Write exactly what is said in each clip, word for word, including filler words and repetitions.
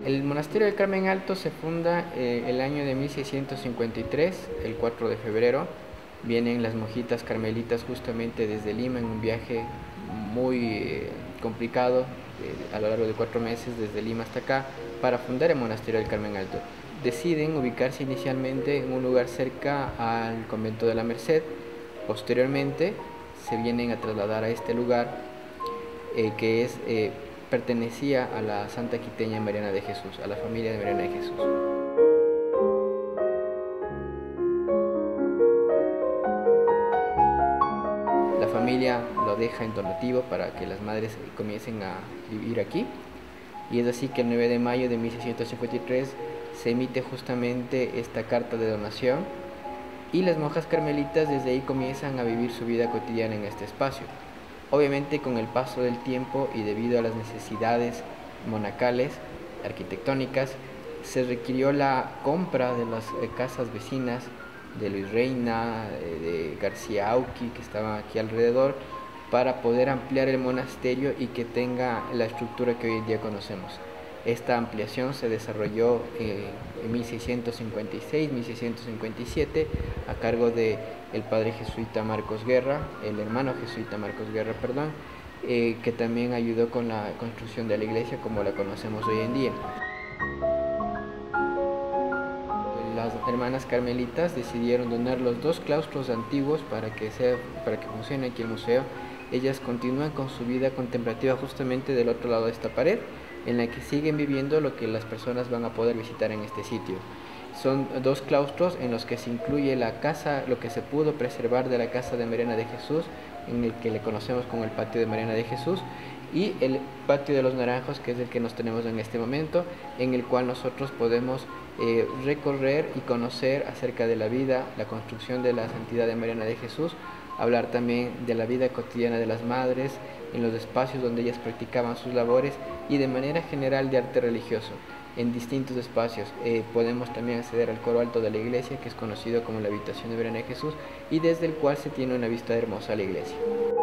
El monasterio del Carmen Alto se funda eh, el año de mil seiscientos cincuenta y tres, el cuatro de febrero. Vienen las monjitas carmelitas justamente desde Lima en un viaje muy eh, complicado eh, a lo largo de cuatro meses desde Lima hasta acá para fundar el monasterio del Carmen Alto. Deciden ubicarse inicialmente en un lugar cerca al convento de la Merced. Posteriormente se vienen a trasladar a este lugar eh, que es eh, pertenecía a la Santa Quiteña Mariana de Jesús, a la familia de Mariana de Jesús. La familia lo deja en donativo para que las madres comiencen a vivir aquí, y es así que el nueve de mayo de mil seiscientos cincuenta y tres se emite justamente esta carta de donación, y las monjas carmelitas desde ahí comienzan a vivir su vida cotidiana en este espacio. Obviamente, con el paso del tiempo y debido a las necesidades monacales, arquitectónicas, se requirió la compra de las casas vecinas de Luis Reina, de García Auqui, que estaban aquí alrededor, para poder ampliar el monasterio y que tenga la estructura que hoy en día conocemos. Esta ampliación se desarrolló eh, en mil seiscientos cincuenta y seis, mil seiscientos cincuenta y siete a cargo de el padre jesuita Marcos Guerra, el hermano jesuita Marcos Guerra, perdón, eh, que también ayudó con la construcción de la iglesia como la conocemos hoy en día. Las hermanas carmelitas decidieron donar los dos claustros antiguos para que, sea, para que funcione aquí el museo. Ellas continúan con su vida contemplativa justamente del otro lado de esta pared, en la que siguen viviendo lo que las personas van a poder visitar en este sitio. Son dos claustros en los que se incluye la casa, lo que se pudo preservar de la casa de Mariana de Jesús, en el que le conocemos como el patio de Mariana de Jesús, y el patio de los Naranjos, que es el que nos tenemos en este momento, en el cual nosotros podemos eh, recorrer y conocer acerca de la vida, la construcción de la santidad de Mariana de Jesús, hablar también de la vida cotidiana de las madres, en los espacios donde ellas practicaban sus labores, y de manera general de arte religioso, en distintos espacios. Eh, podemos también acceder al coro alto de la iglesia, que es conocido como la habitación de Mariana de Jesús, y desde el cual se tiene una vista hermosa a la iglesia.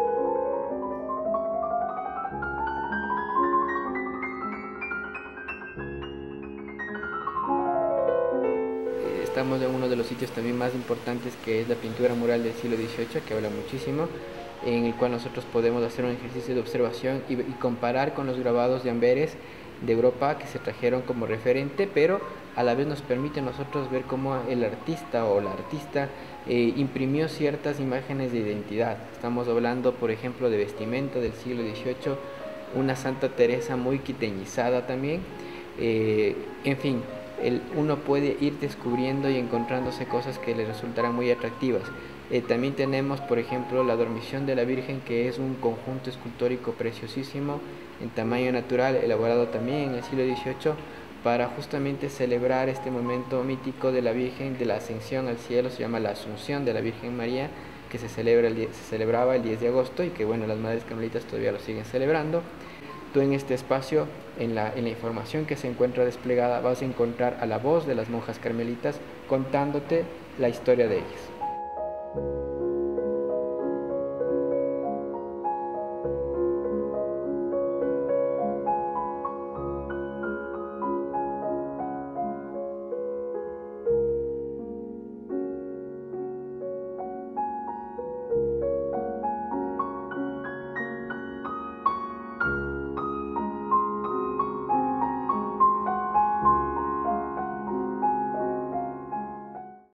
Estamos en uno de los sitios también más importantes, que es la pintura mural del siglo dieciocho, que habla muchísimo, en el cual nosotros podemos hacer un ejercicio de observación y, y comparar con los grabados de Amberes de Europa que se trajeron como referente, pero a la vez nos permite a nosotros ver cómo el artista o la artista eh, imprimió ciertas imágenes de identidad. Estamos hablando, por ejemplo, de vestimenta del siglo dieciocho, una Santa Teresa muy quiteñizada también, eh, en fin. El, uno puede ir descubriendo y encontrándose cosas que le resultarán muy atractivas. Eh, también tenemos, por ejemplo, la Dormición de la Virgen, que es un conjunto escultórico preciosísimo en tamaño natural, elaborado también en el siglo dieciocho para justamente celebrar este momento mítico de la Virgen, de la ascensión al cielo. Se llama la Asunción de la Virgen María, que se, celebra el, se celebraba el diez de agosto y que, bueno, las madres carmelitas todavía lo siguen celebrando. Tú en este espacio, en la, en la información que se encuentra desplegada, vas a encontrar a la voz de las monjas carmelitas contándote la historia de ellas.